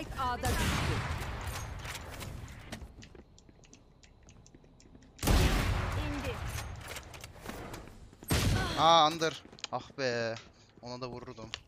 Spike A'da düştü. İndi. Aa under. Ah be. Ona da vururdum.